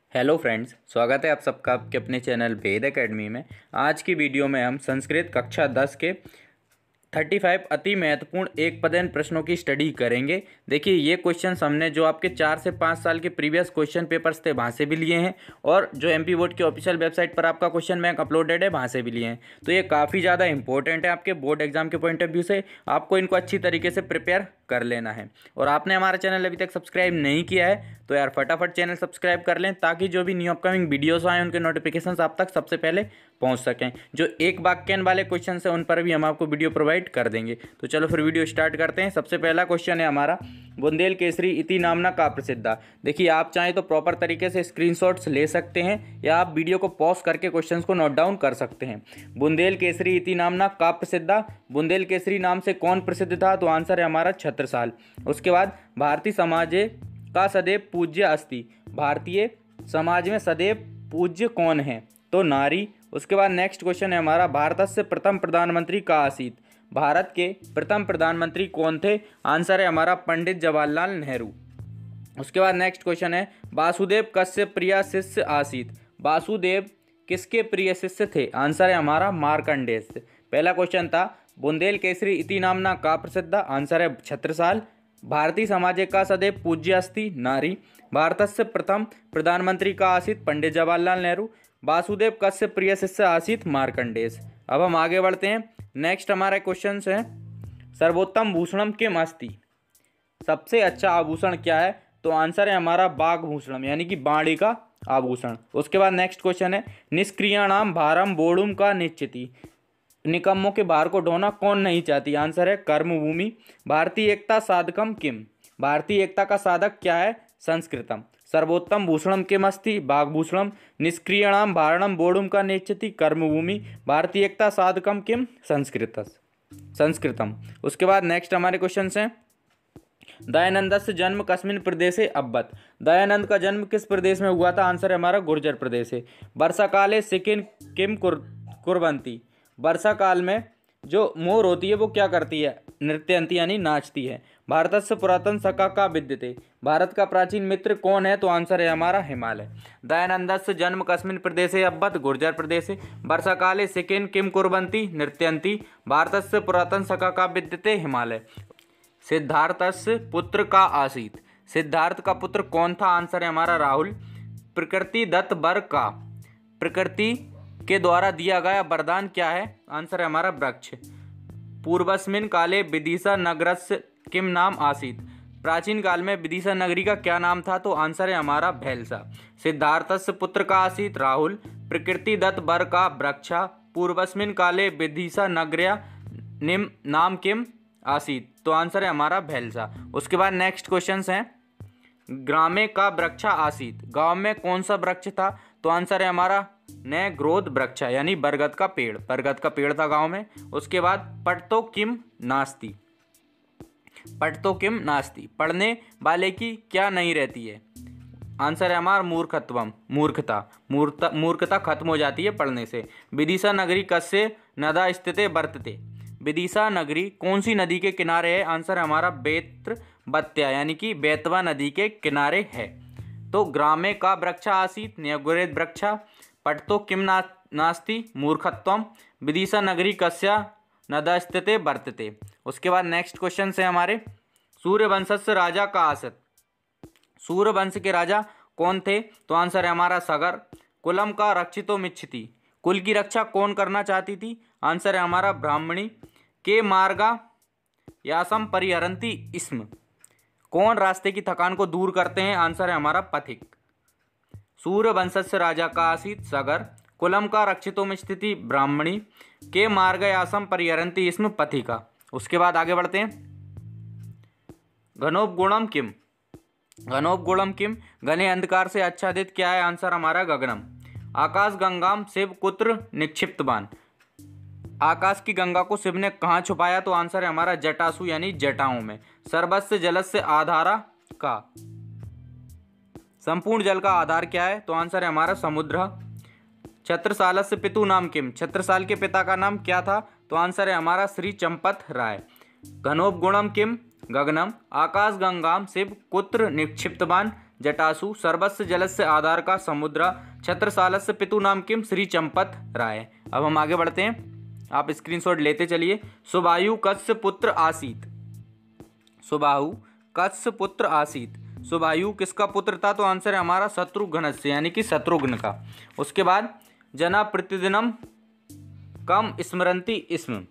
Hello friends, स्वागत है आप सबका आपके अपने चैनल वेद एकेडमी में। आज की वीडियो में हम संस्कृत कक्षा 10 के 35 अति महत्वपूर्ण एक पदेन प्रश्नों की स्टडी करेंगे। देखिए, ये क्वेश्चन हमने जो आपके 4 से 5 साल के प्रीवियस क्वेश्चन पेपर्स थे वहाँ से भी लिए हैं, और जो एमपी बोर्ड के ऑफिशियल वेबसाइट पर आपका क्वेश्चन बैंक अपलोडेड है वहाँ से भी लिए हैं। तो ये काफ़ी ज़्यादा इंपॉर्टेंट है आपके बोर्ड एग्जाम के पॉइंट ऑफ व्यू से। आपको इनको अच्छी तरीके से प्रिपेयर कर लेना है। और आपने हमारा चैनल अभी तक सब्सक्राइब नहीं किया है तो यार फटाफट चैनल सब्सक्राइब कर लें, ताकि जो भी न्यू अपकमिंग वीडियोस आए उनके नोटिफिकेशंस आप तक सबसे पहले पहुंच सकें। जो एक वाक्यान वाले क्वेश्चन है उन पर भी हम आपको वीडियो प्रोवाइड कर देंगे। तो चलो फिर वीडियो स्टार्ट करते हैं। सबसे पहला क्वेश्चन है हमारा, बुंदेल केसरी इति नामना का प्रसिद्धा। देखिए, आप चाहें तो प्रॉपर तरीके से स्क्रीनशॉट्स ले सकते हैं या आप वीडियो को पॉज करके क्वेश्चंस को नोट डाउन कर सकते हैं। बुंदेल केसरी इति नामना का प्रसिद्धा, बुंदेल केसरी नाम से कौन प्रसिद्ध था? तो आंसर है हमारा छत्रसाल। उसके बाद, भारतीय समाजे का सदैव पूज्य अस्ति, भारतीय समाज में सदैव पूज्य कौन है? तो नारी। उसके बाद नेक्स्ट क्वेश्चन है हमारा, भारत से प्रथम प्रधानमंत्री का आसीत, भारत के प्रथम प्रधानमंत्री कौन थे? आंसर है हमारा पंडित जवाहरलाल नेहरू। उसके बाद नेक्स्ट क्वेश्चन है, वासुदेव कस्य प्रिय शिष्य आसीत, वासुदेव किसके प्रिय शिष्य थे? आंसर है हमारा मार्कंडेय। पहला क्वेश्चन था, बुंदेल केसरी इति नामना का प्रसिद्ध, आंसर है छत्रसाल। भारतीय समाजे का सदैव पूज्य अस्ति, नारी। भारत से प्रथम प्रधानमंत्री का आसीत, पंडित जवाहरलाल नेहरू। वासुदेव कस्य प्रिय शिष्य आसीत, मार्कंडेय। अब हम आगे बढ़ते हैं। नेक्स्ट हमारा क्वेश्चन है, सर्वोत्तम भूषणम किम अस्ति, सबसे अच्छा आभूषण क्या है? तो आंसर है हमारा बाघभूषणम, यानी कि बाड़ी का आभूषण। उसके बाद नेक्स्ट क्वेश्चन है, निष्क्रियाणाम भारम बोड़ुम का निश्चिति, निकम्मों के भार को ढोना कौन नहीं चाहती? आंसर है कर्मभूमि। भारतीय एकता साधकम किम, भारतीय एकता का साधक क्या है? संस्कृतम। सर्वोत्तम भूषणम किम अस्ति, बाघभूषणम। निष्क्रियाणाम भारणम बोड़ुम का नेच्छति, कर्मभूमि। भारतीय एकता साधकम किम, संस्कृतम। उसके बाद नेक्स्ट हमारे क्वेश्चन हैं, दयानंदस्य जन्म कस्मिन् प्रदेशे अभवत्, दयानंद का जन्म किस प्रदेश में हुआ था? आंसर है हमारा गुर्जर प्रदेश है। वर्षा काले सिकिन किम कुर्वन्ति, वर्षा काल में जो मोर होती है वो क्या करती है? नृत्यंती, यानी नाचती है। भारत से पुरातन सखा का विद्यते, भारत का प्राचीन मित्र कौन है? तो आंसर है हमारा हिमालय। दयानंदस्य जन्म कस्मिन् प्रदेशे अभवत्, गुर्जर प्रदेशे। वर्षा काले सिकिन किम कुर्वन्ति, नृत्यंती। भारत से पुरातन सखा का विद्यते, हिमालय। सिद्धार्थस्य पुत्र का आसीत, सिद्धार्थ का पुत्र कौन था? आंसर है हमारा राहुल। प्रकृति दत्त वर का, प्रकृति के द्वारा दिया गया वरदान क्या है? आंसर है हमारा वृक्ष। पूर्वस्मिन काले विदिशा नगरस्य किम नाम आसीत, प्राचीन काल में विदिशा नगरी का क्या नाम था? तो आंसर है हमारा भैलसा। सिद्धार्थस्य पुत्र का आसीत राहुल, प्रकृति दत्त वर का वृक्षा। पूर्वस्मिन काले विदिशा नगर्या निम नाम किम आसीत, तो आंसर है हमारा भैलसा। उसके बाद नेक्स्ट क्वेश्चन है, ग्रामे का वृक्षा आसीत, गांव में कौन सा वृक्ष था? तो आंसर है हमारा नैग्रोध वृक्ष, यानी बरगद का पेड़, बरगद का पेड़ था गांव में। उसके बाद पठतो किम नास्ति, पठतो किम नास्ति, पढ़ने वाले की क्या नहीं रहती है? आंसर है हमारा मूर्खत्वम, मूर्खता खत्म हो जाती है पढ़ने से। विदिशा नगरी कस्य नदा स्थिते वर्तते, विदिशा नगरी कौन सी नदी के किनारे है? आंसर है हमारा बेत्रबत्या, यानी कि बेतवा नदी के किनारे है। तो ग्रामे का वृक्षा आसीत न्यग्रोध वृक्षा, पठतो किम नास्ति मूर्खत्वम, विदिशा नगरी कस्या नदा स्थिते वर्तते। उसके बाद नेक्स्ट क्वेश्चन है हमारे, सूर्यवंश से राजा का आसत, सूर्यवंश के राजा कौन थे? तो आंसर है हमारा सगर। कुलम का रक्षितो मिच्छति, कुल की रक्षा कौन करना चाहती थी? आंसर है हमारा ब्राह्मणी। के मार्गा यासम परिहरंती स्म, कौन रास्ते की थकान को दूर करते हैं? आंसर है हमारा पथिक। सूर्यवंशस्य राजा का आसीत सगर, कुलम का रक्षितो में स्थिति ब्राह्मणी, के मार्गयासम परिहरंती स्म पथिका। उसके बाद आगे बढ़ते हैं, घनोपगुणम किम, घनोपगुणम किम, घने अंधकार से आच्छादित क्या है? आंसर हमारा गगनम। आकाश गंगाम शिव कुत्र निक्षिप्तवान, आकाश की गंगा को शिव ने कहाँ छुपाया? तो आंसर है हमारा जटासु, यानी जटाओं में। सर्वस्य जलस्य आधारा का, संपूर्ण जल का आधार क्या है? तो आंसर है हमारा समुद्र। छत्रसालस्य पितु नाम किम, छत्रसाल के पिता का नाम क्या था? तो आंसर है हमारा श्री चंपत राय। घनोपगुणम किम गगनम, आकाश गंगाम शिव कुत्र निक्षिप्तवान, जटासु सर्वस्य जलस्य आधार का समुद्र छत्रसालस्य पितु नाम किम श्री चंपत राय। अब हम आगे बढ़ते हैं, आप स्क्रीनशॉट लेते चलिए। सुबाहु कस्य पुत्र आसीत, सुबाहु कस्य पुत्र आसीत, सुबाहु किसका पुत्र था? तो आंसर है हमारा शत्रुघ्न से, यानी कि शत्रुघ्न का। उसके बाद जना प्रतिदिनम कम स्मरन्ति स्म,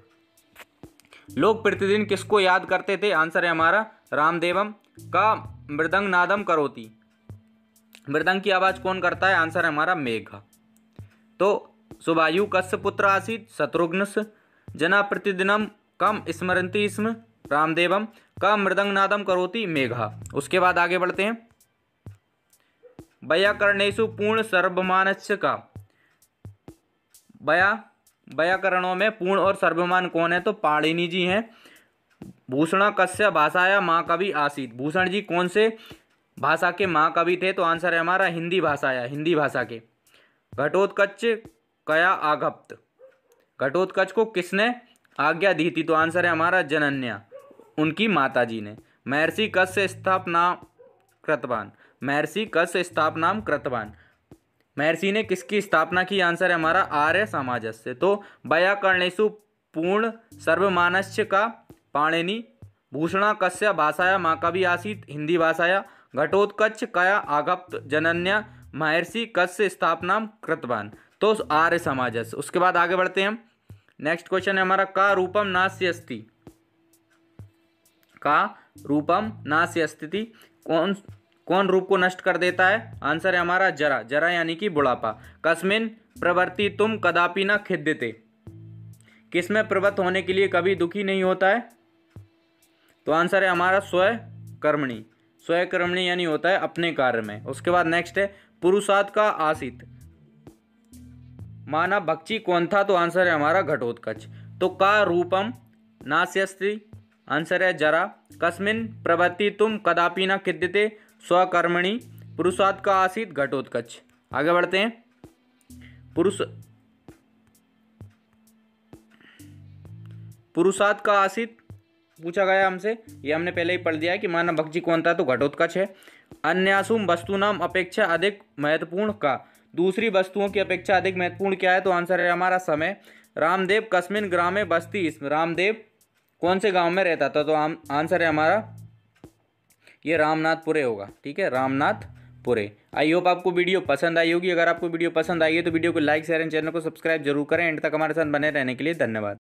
लोग प्रतिदिन किसको याद करते थे? आंसर है हमारा रामदेवम का मृदंग नादम करोति, मृदंग की आवाज कौन करता है? आंसर है हमारा मेघा। तो सुबाहु कस्य पुत्र आसीत? शत्रुघ्न। जना प्रतिदिनम कम स्मरन्ति स्म रामदेवम का मृदंग नादम करोति मेघा। उसके बाद आगे बढ़ते हैं। वैयाकरणेषु पूर्ण सर्वमानस्य का, व्याकरणों में पूर्ण और सर्वमान कौन है? तो पाणिनि जी हैं। भूषण कस्य भाषाया महाकवि आसीत, भूषण जी कौन से भाषा के महाकवि थे? तो आंसर है हमारा हिंदी भाषाया, हिंदी भाषा के। घटोत्कच कया आगप्त, घटोत्कच को किसने आज्ञा दी थी? तो आंसर है हमारा जनन्या, उनकी माता जी ने। महर्षि कस्य स्थापना कृतवान, महर्षि कस्य स्थापना कृतवान, महर्षि ने किसकी स्थापना की? आंसर है हमारा आर्य समाजस्य। तो वैयाकरणेषु पूर्ण सर्वमानस्य का पाणिनि, भूषणा कस्य भाषाया महाकवि आसीत हिंदी भाषाया, घटोत्कच कया आगप्त जनन्या, महर्षि कस्य स्थापना कृतवान, तो आर्य समाजस्य। उसके बाद आगे बढ़ते हैं हम। नेक्स्ट क्वेश्चन है हमारा का रूपम नास्य अस्ति, का रूपम नास्य अस्ति, कौन रूप को नष्ट कर देता है? आंसर है हमारा जरा, जरा यानी कि बुढ़ापा। कस्मिन प्रवृत्ति तुम कदापि न खिद्यते, किसमें प्रवृत्त होने के लिए कभी दुखी नहीं होता है? तो आंसर है हमारा स्वकर्मणि, स्वकर्मणि यानी होता है अपने कार्य में। उसके बाद नेक्स्ट है पुरुषार्थ का आसित, मानव भक्षी कौन था? तो आंसर है हमारा घटोत्कच। तो का रूपम नास्यस्ति, आंसर है जरा। कस्मिन प्रवृत्ति तुम कदापि न खिद्यते, स्वकर्मणि, पुरुषार्थ का आसित घटोत्कच। आगे बढ़ते हैं। पुरुषार्थ का आसित पूछा गया हमसे, ये हमने पहले ही पढ़ दिया है कि मानव भक्षी कौन था? तो घटोत्कच है। अन्यासुम वस्तुनाम अपेक्षा अधिक महत्वपूर्ण का, दूसरी वस्तुओं की अपेक्षा अधिक महत्वपूर्ण क्या है? तो आंसर है हमारा समय। रामदेव कस्मिन ग्रामे बस्ती स्म, रामदेव कौन से गांव में रहता था? तो आंसर है हमारा ये रामनाथपुरे होगा। ठीक है, रामनाथपुरे। आई होप आपको वीडियो पसंद आई होगी। अगर आपको वीडियो पसंद आई है तो वीडियो को लाइक शेयर एंड चैनल को सब्सक्राइब जरूर करें। एंड तक हमारे साथ बने रहने के लिए धन्यवाद।